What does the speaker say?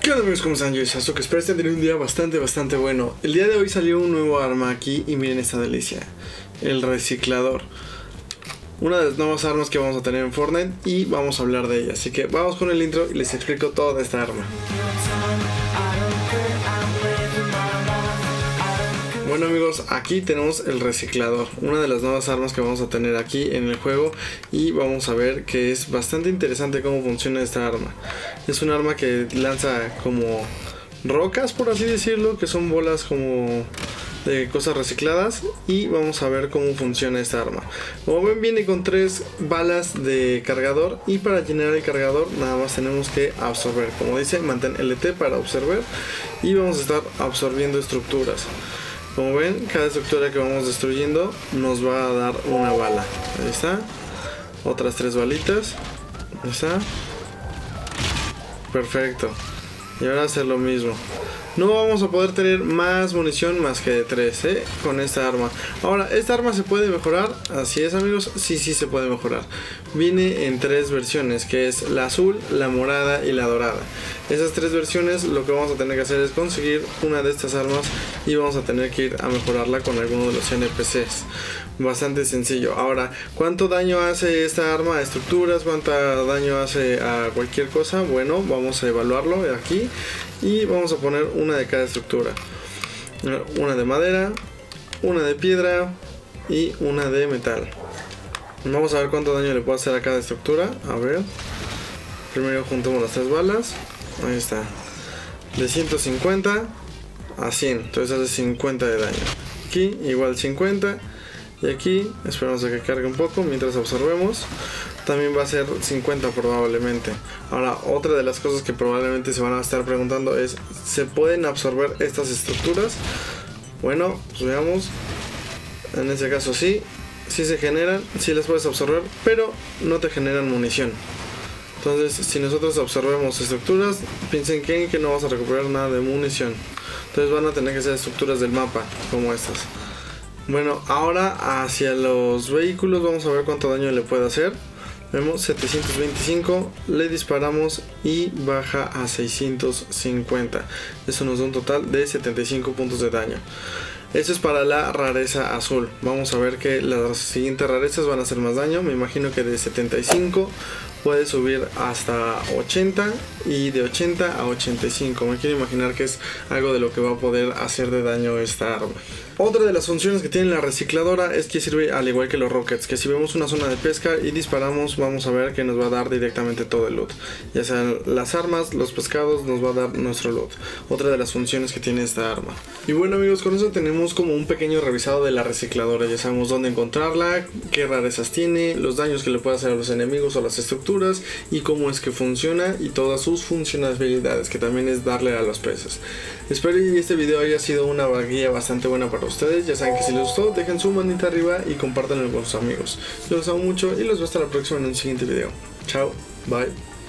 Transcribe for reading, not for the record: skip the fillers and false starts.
¿Qué onda amigos? ¿Cómo están? Yo soy Sasuke, espero estén teniendo un día bastante bueno. El día de hoy salió un nuevo arma aquí y miren esta delicia, el reciclador. Una de las nuevas armas que vamos a tener en Fortnite y vamos a hablar de ella. Así que vamos con el intro y les explico toda esta arma. Bueno amigos, aquí tenemos el reciclador, una de las nuevas armas que vamos a tener aquí en el juego y vamos a ver que es bastante interesante cómo funciona esta arma. Es un arma que lanza como rocas, por así decirlo, que son bolas como de cosas recicladas, y vamos a ver cómo funciona esta arma. Como ven, viene con 3 balas de cargador y para llenar el cargador nada más tenemos que absorber, como dice, mantén LT para absorber, y vamos a estar absorbiendo estructuras. Como ven, cada estructura que vamos destruyendo nos va a dar una bala. Ahí está. Otras 3 balitas. Ahí está. Perfecto. Y ahora hacer lo mismo. No vamos a poder tener más munición más que de 3, con esta arma. Ahora, ¿esta arma se puede mejorar? Así es amigos, sí se puede mejorar. Viene en 3 versiones, que es la azul, la morada y la dorada. Esas 3 versiones, lo que vamos a tener que hacer es conseguir una de estas armas y vamos a tener que ir a mejorarla con alguno de los NPCs. Bastante sencillo. Ahora, ¿cuánto daño hace esta arma a estructuras? ¿Cuánto daño hace a cualquier cosa? Bueno, vamos a evaluarlo aquí y vamos a poner una de cada estructura. Una de madera, una de piedra y una de metal. Vamos a ver cuánto daño le puedo hacer a cada estructura. A ver. Primero juntamos las 3 balas. Ahí está. De 150 a 100. Entonces hace 50 de daño. Aquí igual 50. Y aquí esperamos a que cargue un poco mientras absorbemos. También va a ser 50 probablemente. Ahora, otra de las cosas que probablemente se van a estar preguntando es: ¿se pueden absorber estas estructuras? Bueno, pues veamos. En este caso sí se generan, sí las puedes absorber, pero no te generan munición. Entonces, si nosotros absorbemos estructuras, piensen que no vamos a recuperar nada de munición. Entonces van a tener que ser estructuras del mapa, como estas. Bueno, ahora hacia los vehículos vamos a ver cuánto daño le puede hacer. Vemos 725, le disparamos y baja a 650. Eso nos da un total de 75 puntos de daño. Eso es para la rareza azul. Vamos a ver que las siguientes rarezas van a hacer más daño. Me imagino que de 75 puede subir hasta 80 y de 80 a 85. Me quiero imaginar que es algo de lo que va a poder hacer de daño esta arma. Otra de las funciones que tiene la recicladora es que sirve al igual que los rockets, que si vemos una zona de pesca y disparamos, vamos a ver que nos va a dar directamente todo el loot. Ya sean las armas, los pescados, nos va a dar nuestro loot. Otra de las funciones que tiene esta arma. Y bueno amigos, con eso tenemos como un pequeño revisado de la recicladora. Ya sabemos dónde encontrarla, qué rarezas tiene, los daños que le puede hacer a los enemigos o a las estructuras, y cómo es que funciona y todas sus funcionalidades, que también es darle a los peces. Espero que este video haya sido una guía bastante buena para ustedes. Ya saben que si les gustó, dejen su manita arriba y compártanlo con sus amigos. Yo los amo mucho y los veo hasta la próxima en un siguiente video. Chao, bye.